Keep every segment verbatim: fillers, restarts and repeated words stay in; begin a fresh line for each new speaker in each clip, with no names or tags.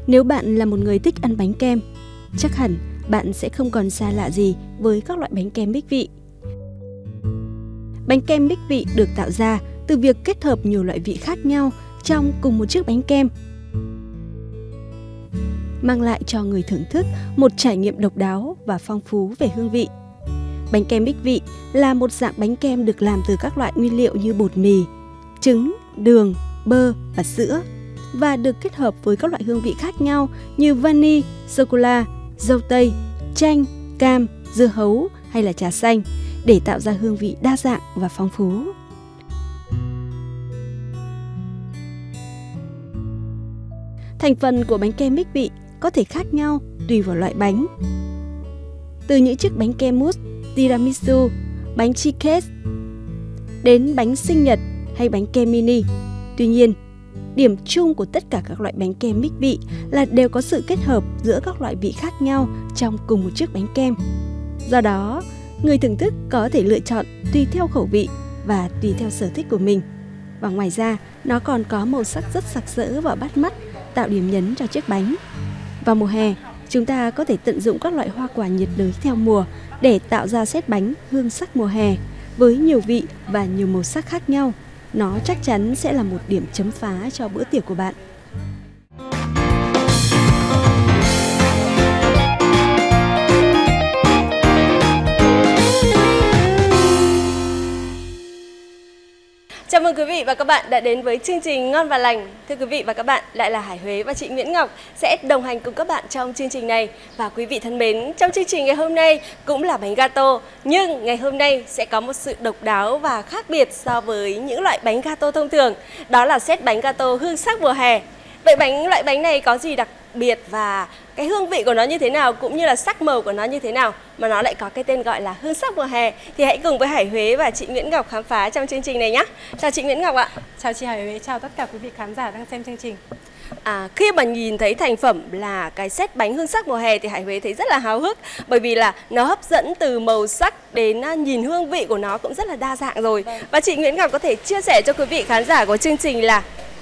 Nếu bạn là một người thích ăn bánh kem, chắc hẳn bạn sẽ không còn xa lạ gì với các loại bánh kem mix vị. Bánh kem mix vị được tạo ra từ việc kết hợp nhiều loại vị khác nhau trong cùng một chiếc bánh kem, mang lại cho người thưởng thức một trải nghiệm độc đáo và phong phú về hương vị. Bánh kem mix vị là một dạng bánh kem được làm từ các loại nguyên liệu như bột mì, trứng, đường, bơ và sữa, và được kết hợp với các loại hương vị khác nhau như vani, sô-cô-la, dâu tây, chanh, cam, dưa hấu hay là trà xanh để tạo ra hương vị đa dạng và phong phú. Thành phần của bánh kem mix vị có thể khác nhau tùy vào loại bánh. Từ những chiếc bánh kem mousse, tiramisu, bánh cheesecake đến bánh sinh nhật hay bánh kem mini. Tuy nhiên, điểm chung của tất cả các loại bánh kem mix vị là đều có sự kết hợp giữa các loại vị khác nhau trong cùng một chiếc bánh kem. Do đó, người thưởng thức có thể lựa chọn tùy theo khẩu vị và tùy theo sở thích của mình. Và ngoài ra, nó còn có màu sắc rất sặc sỡ và bắt mắt, tạo điểm nhấn cho chiếc bánh. Vào mùa hè, chúng ta có thể tận dụng các loại hoa quả nhiệt đới theo mùa để tạo ra set bánh hương sắc mùa hè với nhiều vị và nhiều màu sắc khác nhau. Nó chắc chắn sẽ là một điểm chấm phá cho bữa tiệc của bạn.
Chào mừng quý vị và các bạn đã đến với chương trình Ngon và Lành. Thưa quý vị và các bạn, lại là Hải Huế và chị Nguyễn Ngọc sẽ đồng hành cùng các bạn trong chương trình này. Và quý vị thân mến, trong chương trình ngày hôm nay cũng là bánh gato, nhưng ngày hôm nay sẽ có một sự độc đáo và khác biệt so với những loại bánh gato thông thường. Đó là set bánh gato hương sắc mùa hè. Vậy bánh loại bánh này có gì đặc biệt và cái hương vị của nó như thế nào, cũng như là sắc màu của nó như thế nào mà nó lại có cái tên gọi là hương sắc mùa hè, thì hãy cùng với Hải Huế và chị Nguyễn Ngọc khám phá trong chương trình này nhé. Chào chị Nguyễn Ngọc ạ.
Chào chị Hải Huế, chào tất cả quý vị khán giả đang xem chương trình.
À, khi mà nhìn thấy thành phẩm là cái set bánh hương sắc mùa hè thì Hải Huế thấy rất là háo hức, bởi vì là nó hấp dẫn từ màu sắc đến nhìn hương vị của nó cũng rất là đa dạng rồi. Vâng. Và chị Nguyễn Ngọc có thể chia sẻ cho quý vị khán giả của chương trình là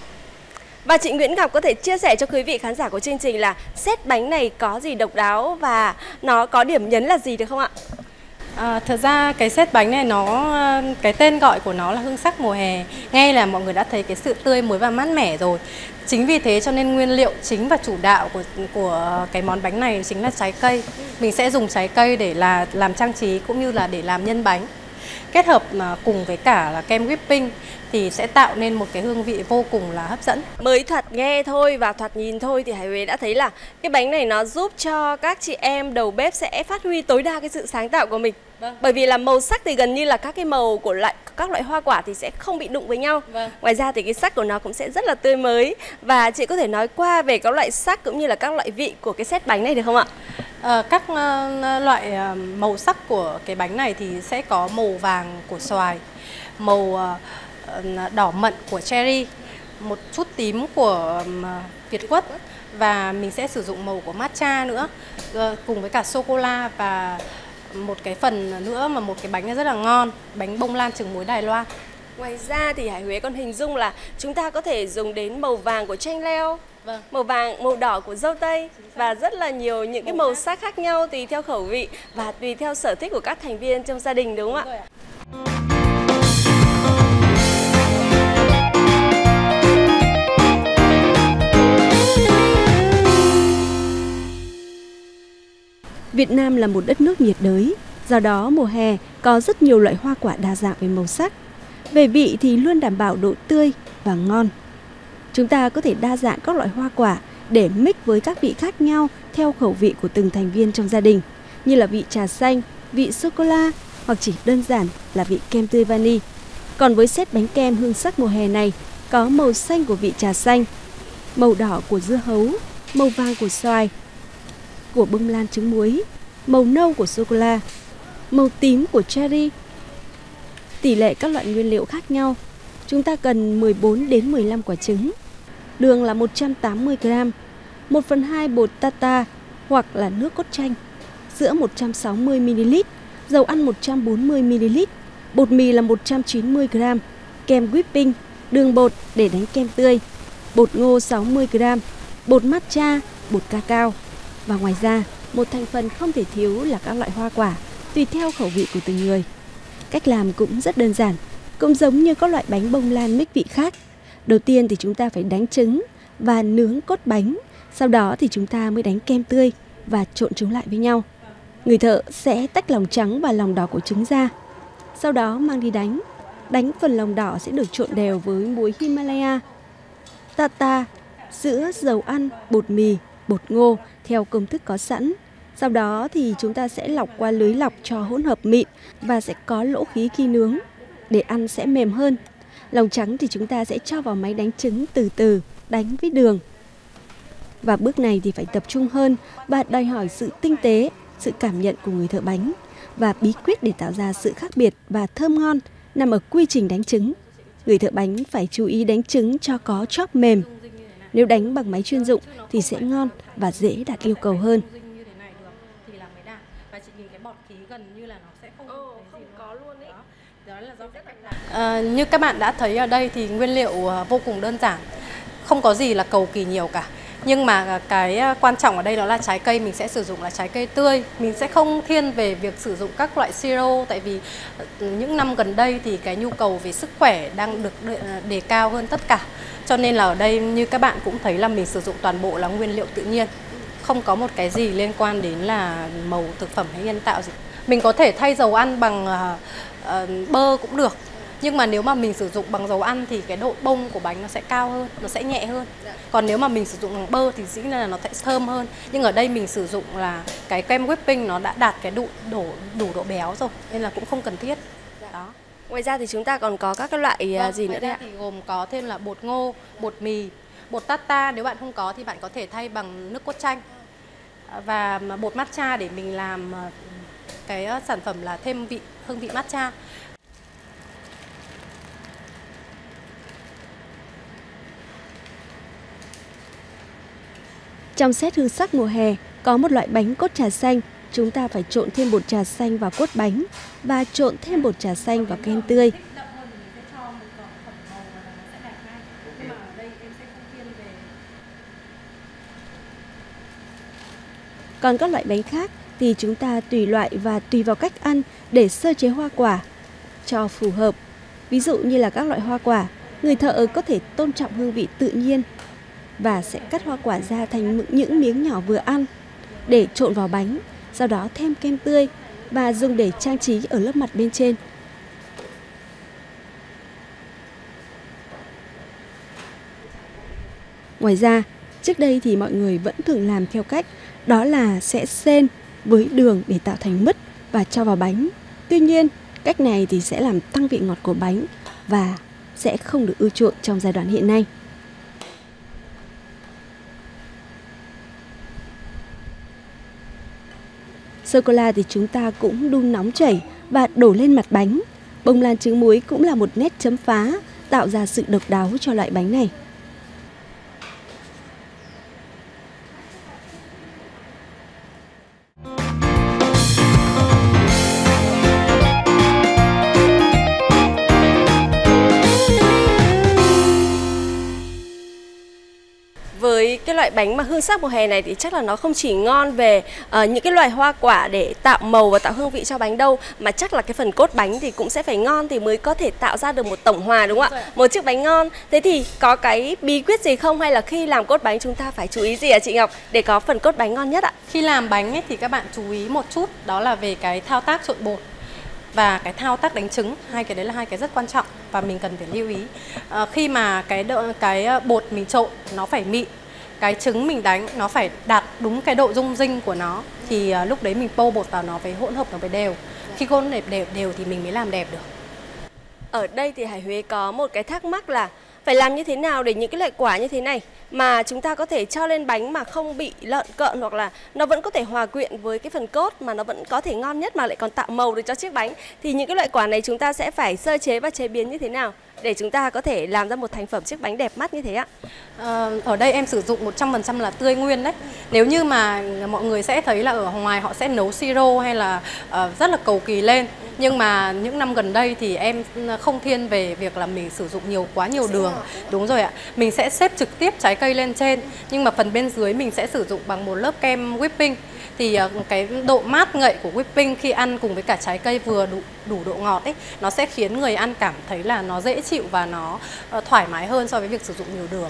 Và chị Nguyễn Ngọc có thể chia sẻ cho quý vị khán giả của chương trình là set bánh này có gì độc đáo và nó có điểm nhấn là gì được không ạ?
À, thật ra cái set bánh này nó cái tên gọi của nó là hương sắc mùa hè. Ngay là mọi người đã thấy cái sự tươi mới và mát mẻ rồi. Chính vì thế cho nên nguyên liệu chính và chủ đạo của của cái món bánh này chính là trái cây. Mình sẽ dùng trái cây để là làm trang trí cũng như là để làm nhân bánh. Kết hợp mà cùng với cả là kem whipping thì sẽ tạo nên một cái hương vị vô cùng là hấp dẫn.
Mới thoạt nghe thôi và thoạt nhìn thôi thì Hải Huế đã thấy là cái bánh này nó giúp cho các chị em đầu bếp sẽ phát huy tối đa cái sự sáng tạo của mình. Vâng. Bởi vì là màu sắc thì gần như là các cái màu của loại các loại hoa quả thì sẽ không bị đụng với nhau. Vâng. Ngoài ra thì cái sắc của nó cũng sẽ rất là tươi mới. Và chị có thể nói qua về các loại sắc cũng như là các loại vị của cái set bánh này được không ạ?
À, các uh, loại uh, màu sắc của cái bánh này thì sẽ có màu vàng của xoài, màu uh, đỏ mận của cherry, một chút tím của um, việt quất, và mình sẽ sử dụng màu của matcha nữa, uh, cùng với cả sô-cô-la và một cái phần nữa mà một cái bánh rất là ngon, bánh bông lan trứng muối Đài Loan.
Ngoài ra thì Hải Huế còn hình dung là chúng ta có thể dùng đến màu vàng của chanh leo, vâng, màu vàng, màu đỏ của dâu tây và rất là nhiều những cái màu sắc khác nhau tùy theo khẩu vị và tùy theo sở thích của các thành viên trong gia đình, đúng không ạ?
Việt Nam là một đất nước nhiệt đới, do đó mùa hè có rất nhiều loại hoa quả đa dạng về màu sắc. Về vị thì luôn đảm bảo độ tươi và ngon. Chúng ta có thể đa dạng các loại hoa quả để mix với các vị khác nhau theo khẩu vị của từng thành viên trong gia đình, như là vị trà xanh, vị sô-cô-la hoặc chỉ đơn giản là vị kem tươi vani. Còn với set bánh kem hương sắc mùa hè này có màu xanh của vị trà xanh, màu đỏ của dưa hấu, màu vàng của xoài, của bông lan trứng muối, màu nâu của sô-cô-la, màu tím của cherry. Tỷ lệ các loại nguyên liệu khác nhau. Chúng ta cần mười bốn đến mười lăm quả trứng, đường là một trăm tám mươi gam, một phần hai bột tartar hoặc là nước cốt chanh, sữa một trăm sáu mươi mi li lít, dầu ăn một trăm bốn mươi mi li lít, bột mì là một trăm chín mươi gam, kem whipping, đường bột để đánh kem tươi, bột ngô sáu mươi gam, bột matcha, bột cacao. Và ngoài ra, một thành phần không thể thiếu là các loại hoa quả, tùy theo khẩu vị của từng người. Cách làm cũng rất đơn giản, cũng giống như các loại bánh bông lan mix vị khác. Đầu tiên thì chúng ta phải đánh trứng và nướng cốt bánh, sau đó thì chúng ta mới đánh kem tươi và trộn chúng lại với nhau. Người thợ sẽ tách lòng trắng và lòng đỏ của trứng ra, sau đó mang đi đánh. Đánh phần lòng đỏ sẽ được trộn đều với muối Himalaya, tartar, sữa, dầu ăn, bột mì, bột ngô theo công thức có sẵn. Sau đó thì chúng ta sẽ lọc qua lưới lọc cho hỗn hợp mịn và sẽ có lỗ khí khi nướng để ăn sẽ mềm hơn. Lòng trắng thì chúng ta sẽ cho vào máy đánh trứng từ từ, đánh với đường. Và bước này thì phải tập trung hơn và đòi hỏi sự tinh tế, sự cảm nhận của người thợ bánh. Và bí quyết để tạo ra sự khác biệt và thơm ngon nằm ở quy trình đánh trứng. Người thợ bánh phải chú ý đánh trứng cho có chóp mềm. Nếu đánh bằng máy chuyên dụng thì sẽ ngon và dễ đạt yêu cầu hơn.
À, như các bạn đã thấy ở đây thì nguyên liệu vô cùng đơn giản, không có gì là cầu kỳ nhiều cả. Nhưng mà cái quan trọng ở đây đó là trái cây mình sẽ sử dụng là trái cây tươi. Mình sẽ không thiên về việc sử dụng các loại siro, tại vì những năm gần đây thì cái nhu cầu về sức khỏe đang được đề cao hơn tất cả. Cho nên là ở đây như các bạn cũng thấy là mình sử dụng toàn bộ là nguyên liệu tự nhiên, không có một cái gì liên quan đến là màu thực phẩm hay nhân tạo gì. Mình có thể thay dầu ăn bằng uh, bơ cũng được. Nhưng mà nếu mà mình sử dụng bằng dầu ăn thì cái độ bông của bánh nó sẽ cao hơn, nó sẽ nhẹ hơn. Còn nếu mà mình sử dụng bằng bơ thì dĩ nhiên là nó sẽ thơm hơn. Nhưng ở đây mình sử dụng là cái kem whipping nó đã đạt cái độ đủ, đủ độ béo rồi, nên là cũng không cần thiết. Đó.
Ngoài ra thì chúng ta còn có các cái loại
vâng,
gì nữa đây ạ?
Thì gồm có thêm là bột ngô, bột mì, bột tartar. Nếu bạn không có thì bạn có thể thay bằng nước cốt chanh. Và bột matcha để mình làm cái sản phẩm là thêm vị hương vị matcha.
Trong set hương sắc mùa hè có một loại bánh cốt trà xanh. Chúng ta phải trộn thêm bột trà xanh vào cốt bánh và trộn thêm bột trà xanh vào kem tươi. Còn các loại bánh khác thì chúng ta tùy loại và tùy vào cách ăn để sơ chế hoa quả cho phù hợp. Ví dụ như là các loại hoa quả, người thợ có thể tôn trọng hương vị tự nhiên và sẽ cắt hoa quả ra thành những miếng nhỏ vừa ăn để trộn vào bánh, sau đó thêm kem tươi và dùng để trang trí ở lớp mặt bên trên. Ngoài ra, trước đây thì mọi người vẫn thường làm theo cách đó là sẽ xên với đường để tạo thành mứt và cho vào bánh. Tuy nhiên, cách này thì sẽ làm tăng vị ngọt của bánh và sẽ không được ưa chuộng trong giai đoạn hiện nay. Sô-cô-la thì chúng ta cũng đun nóng chảy và đổ lên mặt bánh. Bông lan trứng muối cũng là một nét chấm phá, tạo ra sự độc đáo cho loại bánh này.
Với cái loại bánh mà hương sắc mùa hè này thì chắc là nó không chỉ ngon về uh, những cái loại hoa quả để tạo màu và tạo hương vị cho bánh đâu, mà chắc là cái phần cốt bánh thì cũng sẽ phải ngon thì mới có thể tạo ra được một tổng hòa, đúng không ạ? Một chiếc bánh ngon. Thế thì có cái bí quyết gì không, hay là khi làm cốt bánh chúng ta phải chú ý gì ạ chị Ngọc để có phần cốt bánh ngon nhất ạ?
Khi làm bánh ấy, thì các bạn chú ý một chút, đó là về cái thao tác trộn bột và cái thao tác đánh trứng. Hai cái đấy là hai cái rất quan trọng và mình cần phải lưu ý. À, khi mà cái độ, cái bột mình trộn nó phải mịn, cái trứng mình đánh nó phải đạt đúng cái độ rung rinh của nó, thì uh, lúc đấy mình pô bột vào nó với hỗn hợp nó với đều. Khi hỗn hợp đều đều thì mình mới làm đẹp được.
Ở đây thì Hải Huế có một cái thắc mắc là phải làm như thế nào để những cái loại quả như thế này mà chúng ta có thể cho lên bánh mà không bị lợn cợn, hoặc là nó vẫn có thể hòa quyện với cái phần cốt mà nó vẫn có thể ngon nhất mà lại còn tạo màu được cho chiếc bánh. Thì những cái loại quả này chúng ta sẽ phải sơ chế và chế biến như thế nào để chúng ta có thể làm ra một thành phẩm chiếc bánh đẹp mắt như thế ạ?
À, ở đây em sử dụng một trăm phần trăm là tươi nguyên đấy. Nếu như mà mọi người sẽ thấy là ở ngoài họ sẽ nấu siro hay là uh, rất là cầu kỳ lên, Nhưng mà những năm gần đây thì em không thiên về việc là mình sử dụng nhiều quá nhiều đường. Đúng rồi ạ. Mình sẽ xếp trực tiếp trái cây lên trên, nhưng mà phần bên dưới mình sẽ sử dụng bằng một lớp kem whipping. Thì cái độ mát ngậy của whipping khi ăn cùng với cả trái cây vừa đủ, đủ độ ngọt ấy, nó sẽ khiến người ăn cảm thấy là nó dễ chịu và nó thoải mái hơn so với việc sử dụng nhiều đường.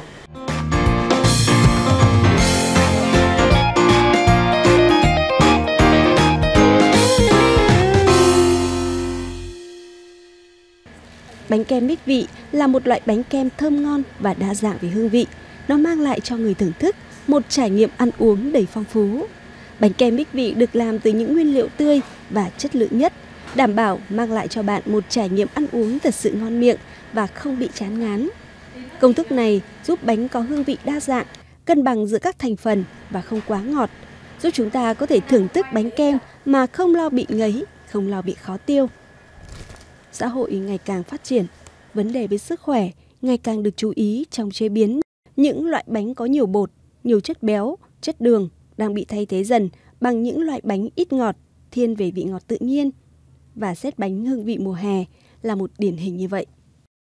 Bánh kem mít vị là một loại bánh kem thơm ngon và đa dạng về hương vị. Nó mang lại cho người thưởng thức một trải nghiệm ăn uống đầy phong phú. Bánh kem mít vị được làm từ những nguyên liệu tươi và chất lượng nhất, đảm bảo mang lại cho bạn một trải nghiệm ăn uống thật sự ngon miệng và không bị chán ngán. Công thức này giúp bánh có hương vị đa dạng, cân bằng giữa các thành phần và không quá ngọt, giúp chúng ta có thể thưởng thức bánh kem mà không lo bị ngấy, không lo bị khó tiêu. Xã hội ngày càng phát triển, vấn đề về sức khỏe ngày càng được chú ý trong chế biến. Những loại bánh có nhiều bột, nhiều chất béo, chất đường đang bị thay thế dần bằng những loại bánh ít ngọt, thiên về vị ngọt tự nhiên. Và sét bánh hương vị mùa hè là một điển hình như vậy.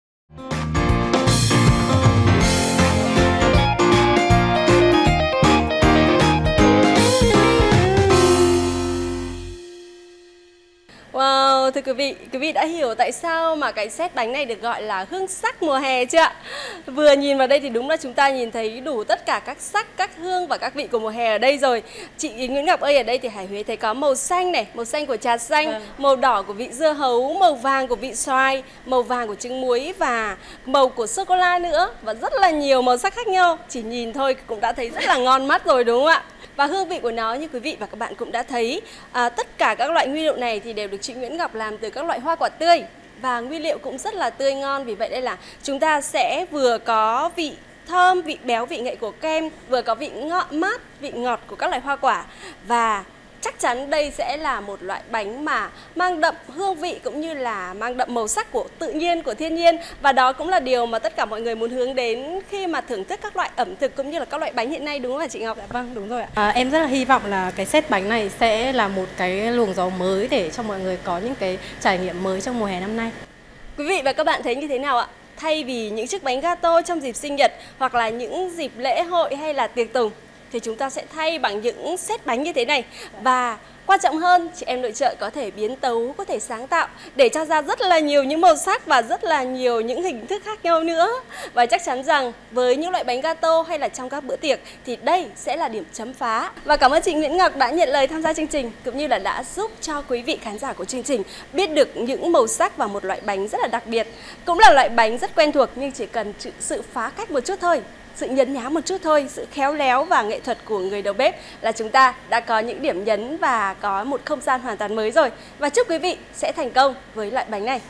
Wow, thưa quý vị, quý vị đã hiểu tại sao mà cái sét bánh này được gọi là hương sắc mùa hè chưa ạ? Vừa nhìn vào đây thì đúng là chúng ta nhìn thấy đủ tất cả các sắc, các hương và các vị của mùa hè ở đây rồi. Chị Nguyễn Ngọc ơi, ở đây thì Hải Huế thấy có màu xanh này, màu xanh của trà xanh, vâng. Màu đỏ của vị dưa hấu, màu vàng của vị xoài, màu vàng của trứng muối và màu của sô-cô-la nữa. Và rất là nhiều màu sắc khác nhau. Chỉ nhìn thôi cũng đã thấy rất là ngon mắt rồi đúng không ạ? Và hương vị của nó như quý vị và các bạn cũng đã thấy, à, tất cả các loại nguyên liệu này thì đều được chị Nguyễn Ngọc làm từ các loại hoa quả tươi. Và nguyên liệu cũng rất là tươi ngon, vì vậy đây là chúng ta sẽ vừa có vị thơm, vị béo, vị ngậy của kem, vừa có vị ngọt mát, vị ngọt của các loại hoa quả. Và chắc chắn đây sẽ là một loại bánh mà mang đậm hương vị cũng như là mang đậm màu sắc của tự nhiên, của thiên nhiên. Và đó cũng là điều mà tất cả mọi người muốn hướng đến khi mà thưởng thức các loại ẩm thực cũng như là các loại bánh hiện nay, đúng không hả chị Ngọc?
Dạ vâng, đúng rồi ạ. À, em rất là hy vọng là cái sét bánh này sẽ là một cái luồng gió mới để cho mọi người có những cái trải nghiệm mới trong mùa hè năm nay.
Quý vị và các bạn thấy như thế nào ạ? Thay vì những chiếc bánh gato trong dịp sinh nhật hoặc là những dịp lễ hội hay là tiệc tùng, thì chúng ta sẽ thay bằng những sét bánh như thế này. Và quan trọng hơn, chị em nội trợ có thể biến tấu, có thể sáng tạo để cho ra rất là nhiều những màu sắc và rất là nhiều những hình thức khác nhau nữa. Và chắc chắn rằng với những loại bánh gato hay là trong các bữa tiệc thì đây sẽ là điểm chấm phá. Và cảm ơn chị Nguyễn Ngọc đã nhận lời tham gia chương trình cũng như là đã giúp cho quý vị khán giả của chương trình biết được những màu sắc và một loại bánh rất là đặc biệt. Cũng là loại bánh rất quen thuộc nhưng chỉ cần sự phá cách một chút thôi, sự nhấn nhá một chút thôi, sự khéo léo và nghệ thuật của người đầu bếp là chúng ta đã có những điểm nhấn và có một không gian hoàn toàn mới rồi. Và chúc quý vị sẽ thành công với loại bánh này.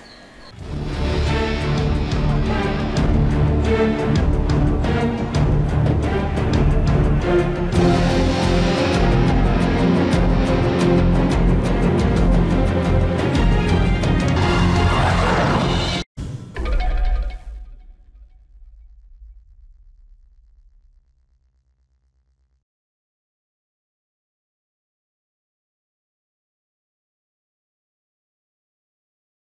Thank you.